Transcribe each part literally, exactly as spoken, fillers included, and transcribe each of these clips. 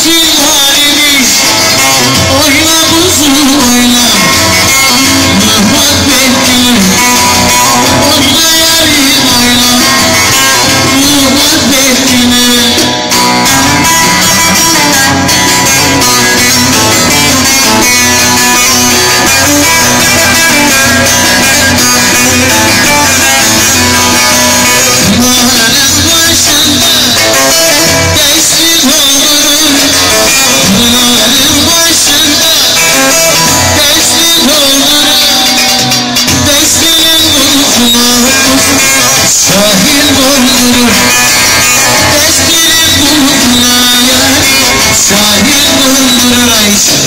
Gençlik halimiz, oyna kuzum oyna, muhabbetini, oyna yarim oyna, muhabbetini. Sahil doldurur, destinin bulutuna yar, sahil doldurur Ayşe.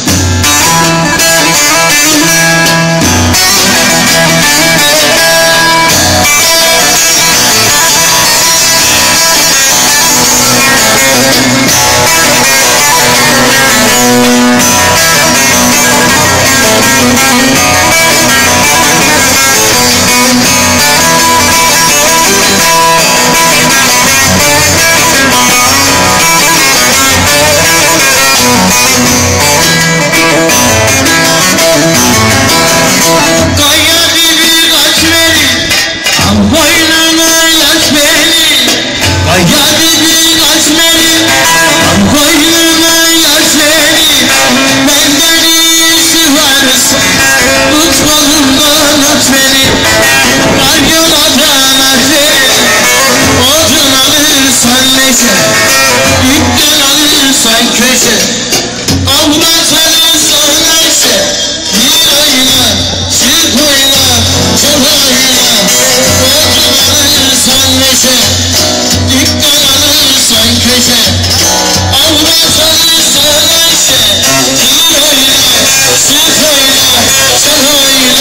Kaya gibi kaç beni, al boynuna yat beni. Kaya gibi kaç beni, al boynuna yat beni. Benden iyisi varsa, tut kolumdan at beni. Kar yoladan at beni, odun alırsan leşe, dükkan alırsan köşe, avrat alırsan leşe. Bir oyna, çift oyna, çok oyna, odun alırsan leşe, dükkan alırsan köşe, avrat alırsan leşe. Bir oyna, çift oyna, çok oyna.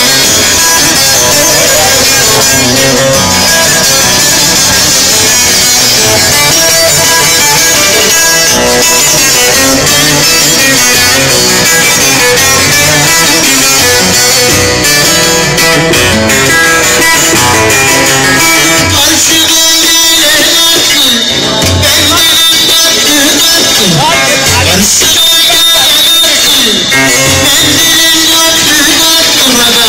Karşıdan gelen attı, bendenim battı battı. Karşıdan gelen attı, bendenim battı battı bana.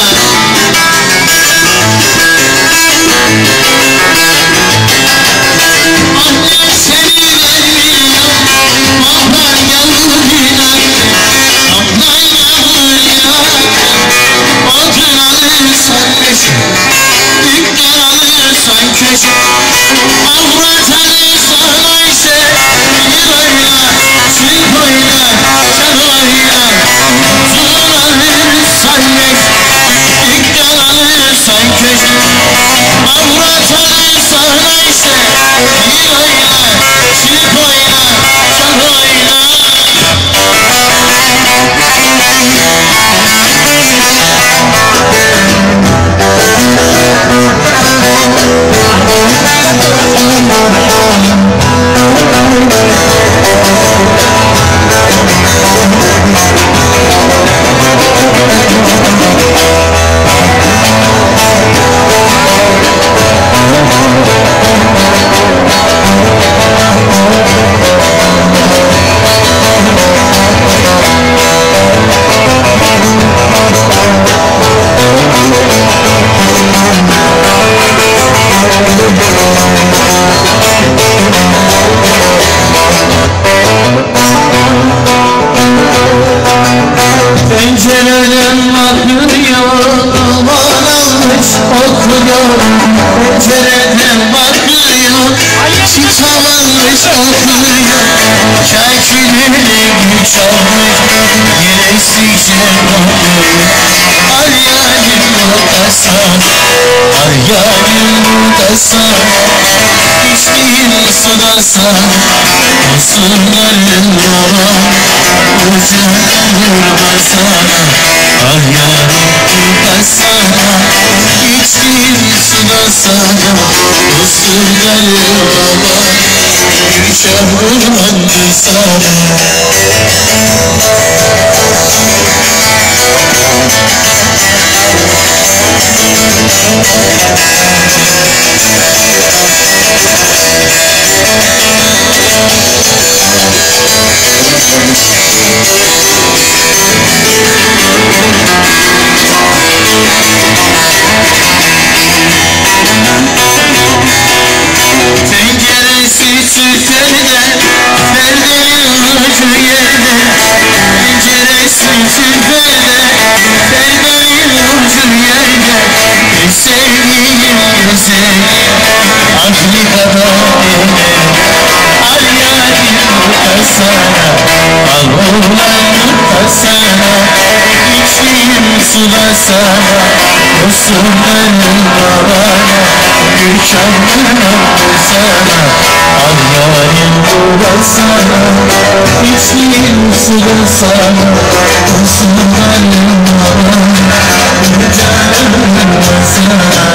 Annem seni vermiyor, bahar yağmur inan. Damla yağmur inan, odun alırsan leşe, dükkan alırsan köşe, avrat alırsan Ayşe. Bir oyna, çift oyna, çal oyna, odun alırsan leşe, dükkan alırsan köşe, avrat alırsan Ayşe. Bir oyna, çift oyna, çal oyna. Pencereden bakıyor, aman almış okuyor. Pencereden bakıyor, kitap almış okuyor. Şakir'in gibi çalmış, yine isteyeceğim okuyor. Ar yarim burada sana, ar yarim burada sana. İçtiğin suda sana, kusurların yola. Ucundan vurma sana, ah yarim burada sana. İçtiğin suda sana, kusurların yola. Gülşah vurmandı sana. Ağlarlıkta sana, içtiğim suda sana, olsun benim babana, mükemmel sana. Ağlarım burada sana, içtiğim suda sana, olsun benim babana, mükemmel sana.